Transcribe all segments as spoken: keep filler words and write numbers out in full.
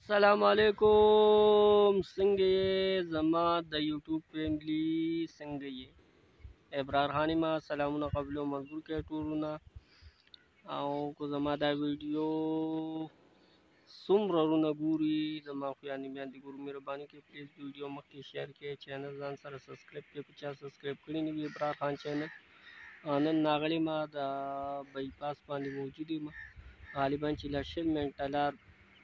السلام علیکم. څنګه یې زما د یوټیوب فیملی څنګه یې ابرار خانی ما سلامونه قبل او مزدور کې ټولونه او کو زما دا ویډیو څومره رونه ګوري زما خو یعنی میاندې ګورو مهرباني کې پلیز ویډیو مخکې شیر کې چینل ځان سره سبسکرایب کې په چا سبسکرایب کړی نه وي ابرار خان چینل نن ناغلی ما د بایپاس باندې موجود یم غالبا چې له شل منټه لار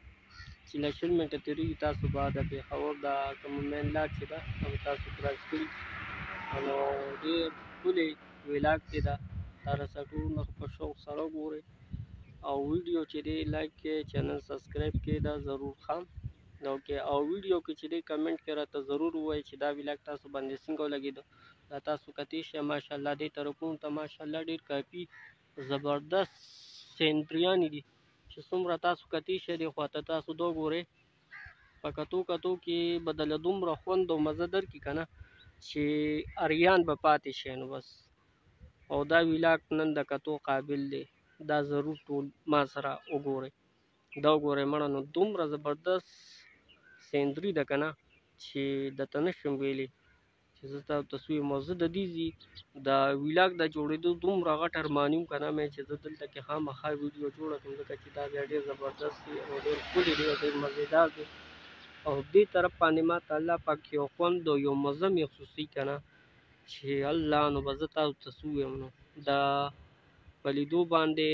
چې له شل منټه تېرېږي تاسو به د پېښور د کومه مین لار چې ده هغه تاسو کراس کړي نو ډېر ښکلی ولاګ چې ده دا راسره ټولونه په شوق سره وګورئ او ویډیو چې دی لایک کړئ چینل سبسکرایب کړئ دا ضرور خام اوکې او ویډیو کې چې دی کمنټ کې راته ضرور ووایئ چې دا ولاګ تاسو باندې څنګه ولګېده دا تاسو کتی شئ ماشاءالله دې طرفونو ته ماشاءالله ډېر کافي زبردست سینټریانې دي چې څومره تاسو کتی شئ دې خواته تاسو دا وګورئ په کتو کتو کې به دله دومره خوند او مزه درکړي که نه چې اریان به پاتې شئ نو بس او دا ولاګ نن د کتو قابل دی دا ضرور ټول ما سره وګورئ دا وګورئ مړه نو دومره زبردست سینري ده که نه چې درته نشم ویلی چې زه تاسو ته څه ویم او زه د دې د ولاګ د جوړېدو دومره غټ ارمان یم که نه مې چې زه دلته کې خامخا ویډیو جوړه کړم ځکه چې دا بیا ډېر زبردست دی او ډېر ښکلی دی او ډېر مزېدار دی او دې طرف باندې ما ته الله پاک یو خوند او یو مزه محسوسوي که نه چې الله نو به زه تاسو ته څه ووایم نو دا په لیدو باندې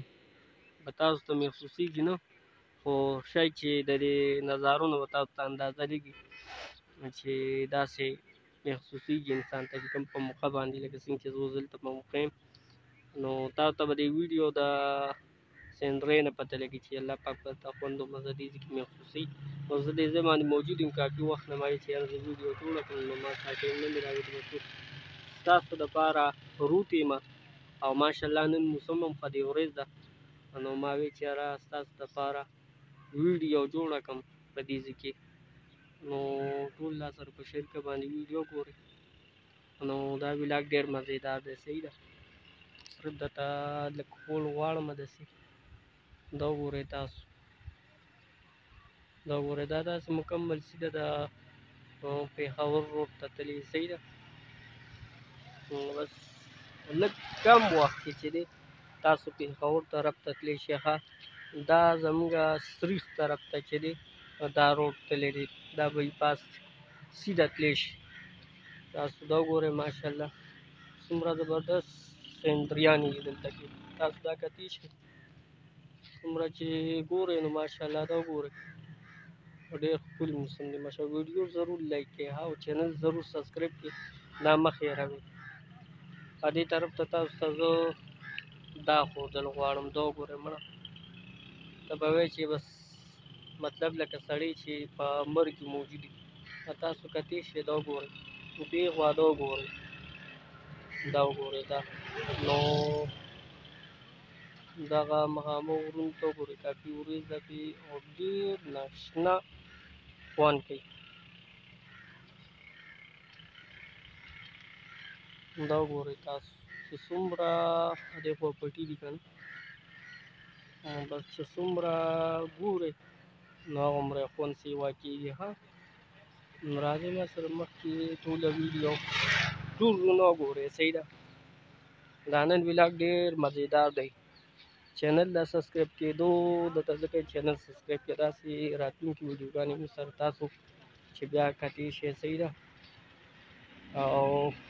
به تاسو ته محسوسېږي نه خو شاید چې د دې نظارو نه به تاسو ته اندازه لګي چې داسې محسوسېږي انسان ته چې کوم په موقع باندې لکه څنګه چې زه اوس دلته په موقع یم نو تاسو ته به د ویډیو د سینرۍ نه پته لګي چې الله پاک ورته خوند او مزه دې ځای کې محسوسوي او زه دې ځای باندې موجود یم کافي وخت نه ما چې یاره زه ویډیو جوړه کړم نو ما سره ټایم نه مې راوتلی ستاسو دپاره روت یم او ماشاءالله نن موسم هم ښه دی ورځ ده نو ما وی چې یاره ستاسو دپاره ویډیو جوړه کړم په دې ځای کې نو ټول لا سره په شریکه باندې ویډیو ګورئ نو دا ولاګ ډېر مزېدار دی صحیح ده صرف درته لږ ښول غواړم داسې دا وګورئ تاسو دا وګورئ دا داسې مکمل سیده د پېښور روډ ته تللي صحیح ده بس لږ کم وخت کې چې دی تاسو پېښور طرف ته تللی شئ ښه دا زموږ سریښ طرف ته چې دی دا روډ تللی دی دا بایپاس سیده تللی شي تاسو دا وګورئ ماشاءالله څومره زبردست سینریانې دي دلته کې تاسو دا کتی شئ څومره چې ګورئ نو ماشاءالله دا وګورئ ډېر ښکلي موسم دی ماشاءالله ویډیو ضرور لایک کړئ او چینل ضرور سبسکرایب کړئ دا مه هېروئ په دې طرف ته تاسو ته زه دا ښودل غواړم دا وګورئ مړه ته به وایئ چې بس مطلب لکه سړی چې په مرګ کې موجود وي تاسو کتی شئ دا وګورئ دې خوا دا وګورئ دا وګورئ دا نو دغه مخامخ غرونو ته وګورئ کافي وریځ ده پې او ډېر ناشنا خوند کوي دا وګورئ تاسو چې څومره دې خوا پټي دي که نه بس چې څومره ګورئ نو هغومره یې خوند سیوا کېږي ښه نو راځئ ما سره مخکې ټوله ویډیو ټول رونه وګورئ صحیح ده دا نن ولاګ ډېر مزېدار دی چینل د سبسکرایب کېدو درته ځکه چینل سبسکرایب کړئ داسې راتلونکي ویډیوګانې مو سره تاسو چې بیا کتې شئ صحیح ده او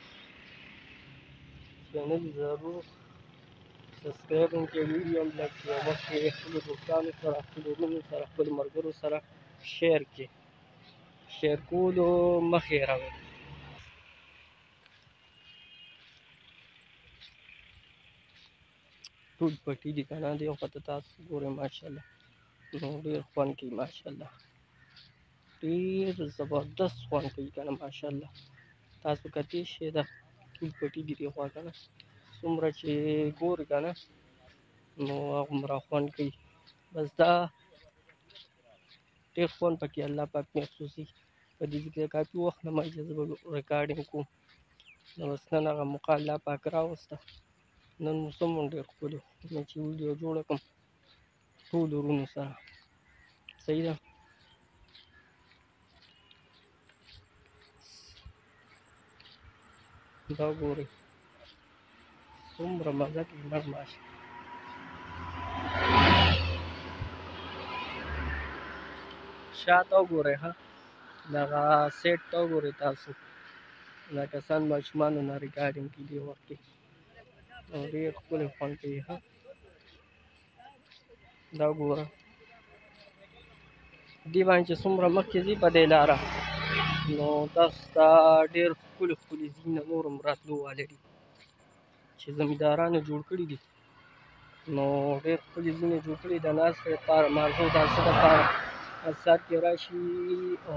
چینل ضرور سبسکرایب هم کړئ ویډیو هم لایک کړئ او مخکې خپلو دوستانو سره خپلو وروڼو سره خپلو ملګرو سره شیر کړئ شیر کولو مه هېروئ ټول پټي دي که نه دې خواته تاسو ګورئ ماشاءالله نو ډېر خوند کوي ماشاءالله ډېر زبردست خوند کوي که نه ماشاءالله تاسو کتی شئ دا ټول پټي دي دې خوا که نه څومره چې ګورئ که نه نو هغومره خوند کوي بس دا ډېر خوند پکې الله پاک محسوسي په دې کې کافي وخت نه ما چې زه به ریکارډینګ کوم نو بس نن هغه موقع الله پاک راوسته نن موسم هم ډېر ښکلی و چې ویډیو جوړه کړم ټولو وروڼو سره صحیح ده دا ګورئ څومره مزه کوي مړ ماش. شاته وګورئ ښه دغه سیټ ته وګورئ تاسو دا کسان ماشومانو نه ریکارډینګ کوي دې وخت کې او ډېر ښکلی خوند کوي. ښه دا وګوره دې باندې چې څومره مخکې ځي په دې لاره نو تاسو ته ډېر ښکلي ښکلي ځایونه نور هم راتلو واله دي چې زمیندارانو جوړ کړي دي. نو ډېر ښکلي ځایونه جوړ کړي د ناستې لپاره ماغزو د څه دپاره سهار کې راشي او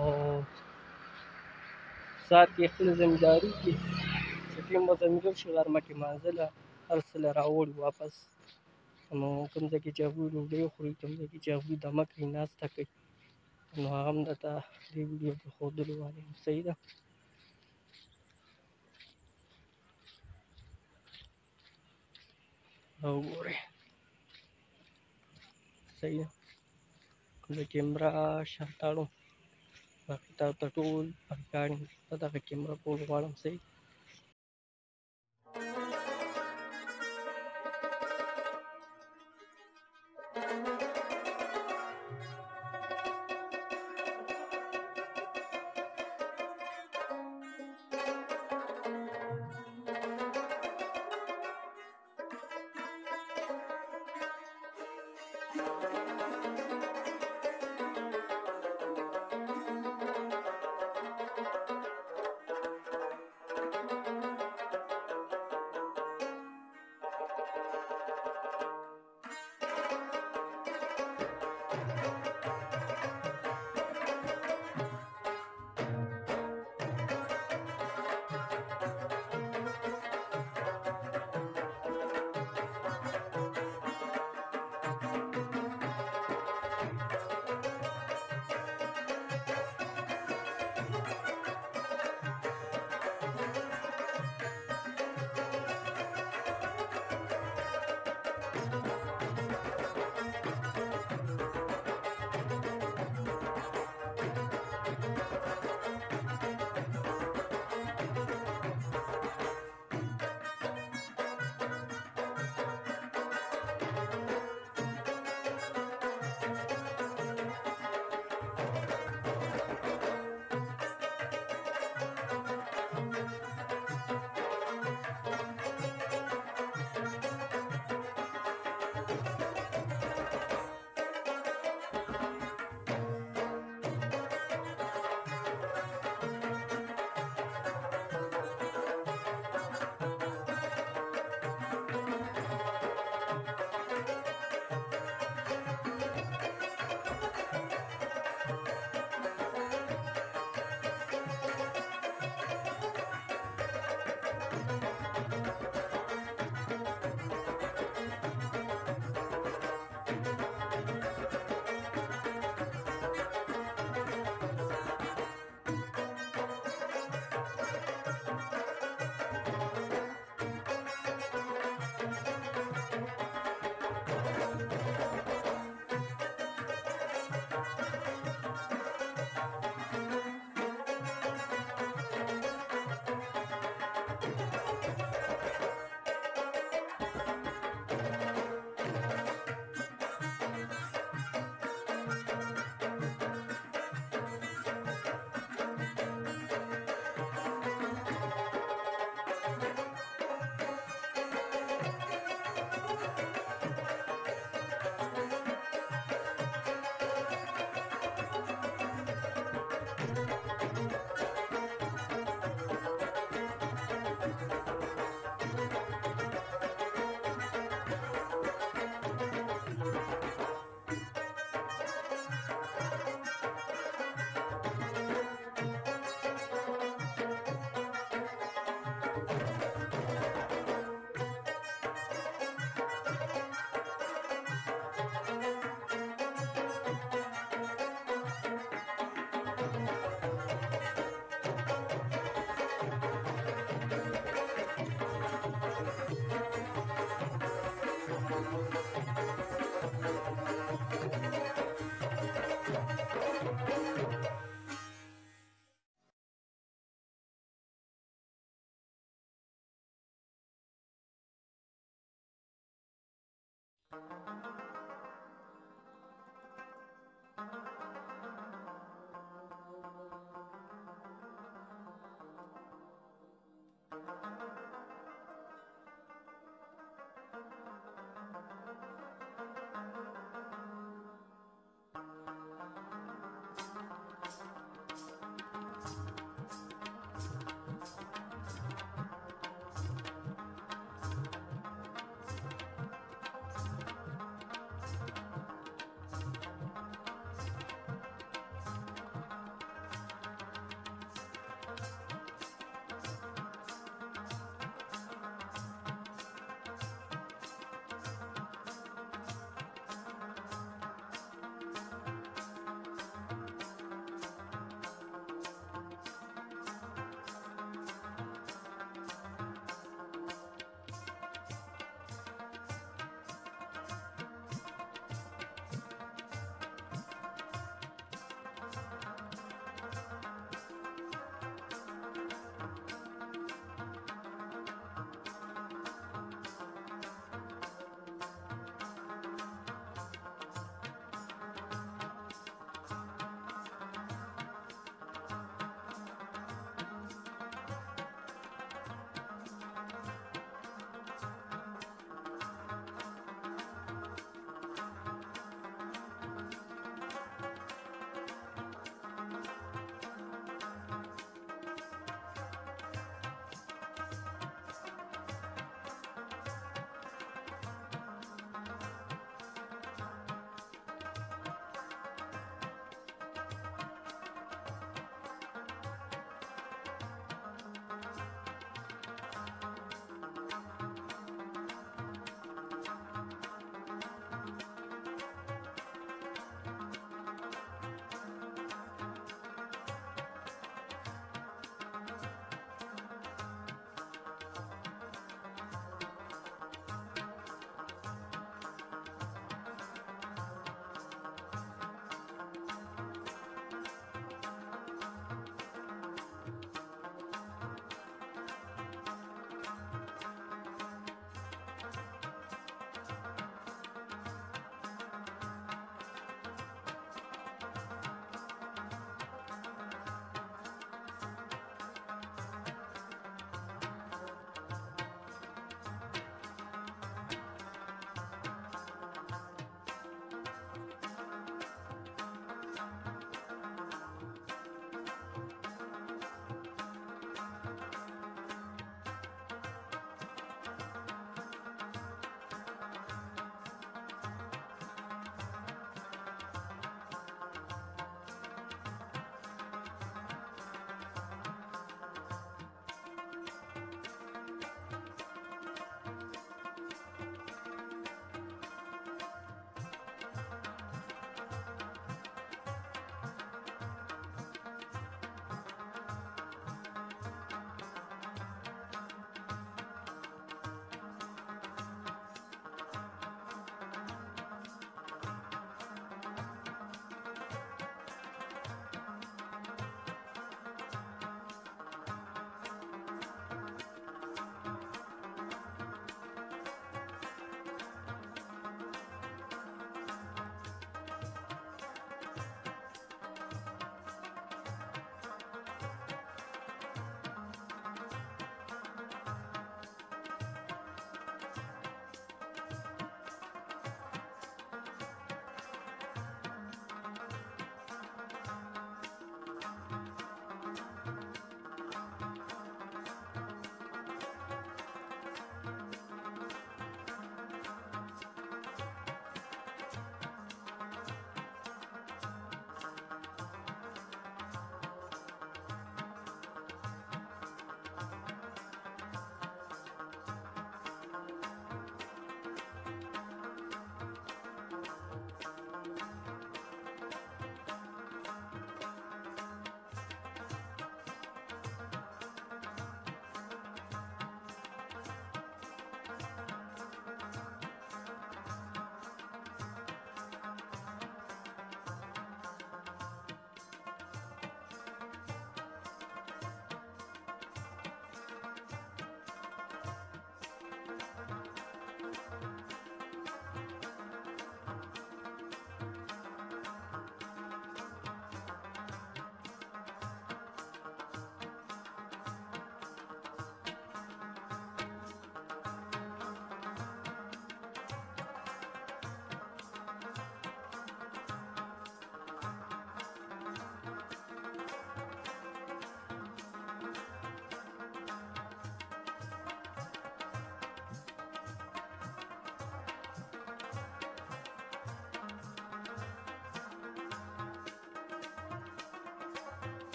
سهار کې خپله زمینداري کړي چې ټیم به زمینګل شي غرمه کې مانځله هر څه له راوړي واپس. نو کوم ځای کې چې هغوی ډوډۍ خوري کوم ځای کې چې هغوی دمه کوي ناسته کوي نو هغه هم درته دې ویډیو کې ښودلو والا یم. صحیح ده. او وګورئ صحیح ده. د کیمرا شاته اړوم باقي تاسو ته ټول ریکارډینګ په دغه کیمرا کول غواړم. صحیح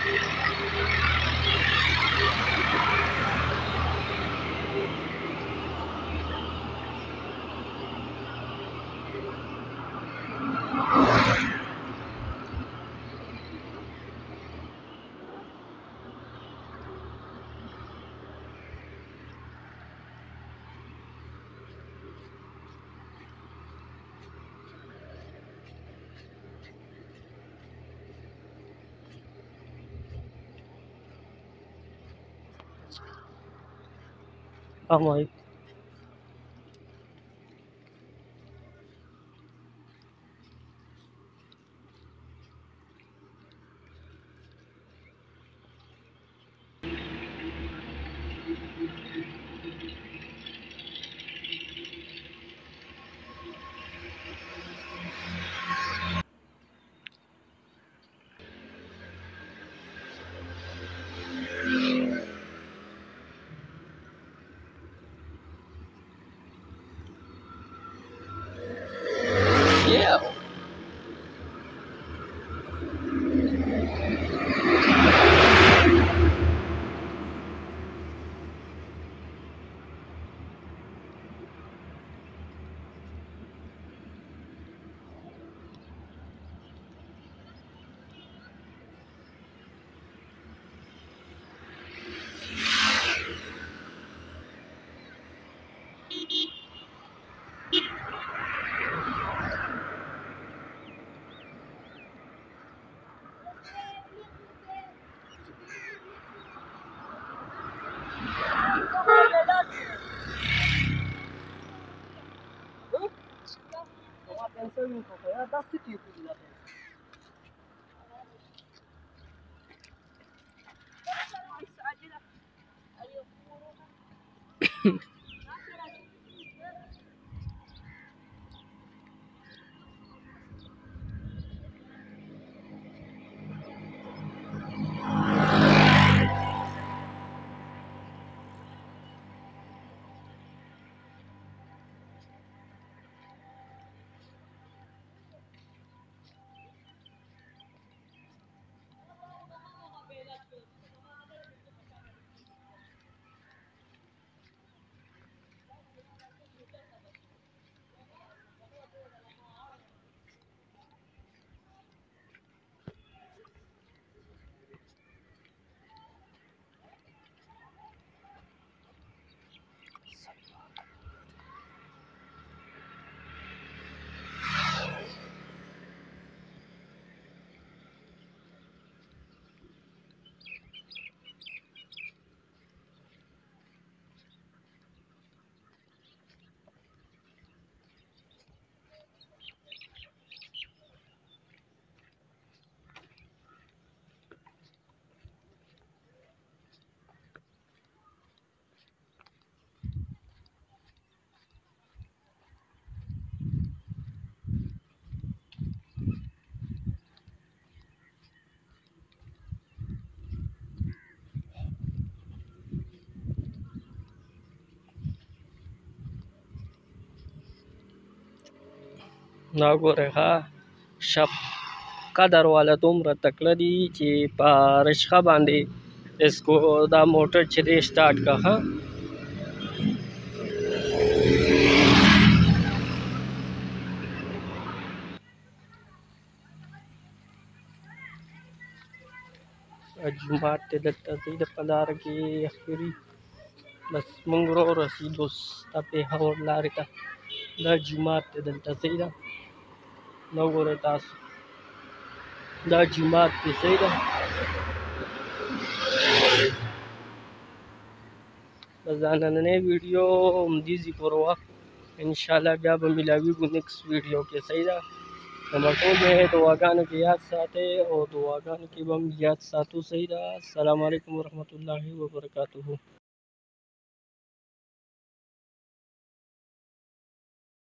Amai. Yeah. دا ګوره ښه شب قدر والا دومره تکړه دي چې په رشقه باندې اسکو دا موټر چې دی سټارټ کا ښه جومات دی دلته ځئ د په لاره کې اخري بس موږ ورسېدو د پېښور لارې ته دا جومات دی دلته ځئ ده دا وګورئ تاسو دا جومات دی صحیح ده بس دا نننۍ ویډیو همدې پورې وه انشاءالله بیا به میلاویږو نیکسټ ویډیو کې صحیح ده نو ټول مې دعاګانو کې یاد ساتئ او دعاګانو کې به هم یاد ساتو صحیح ده السلام علیکم ورحمت الله وبرکاتہ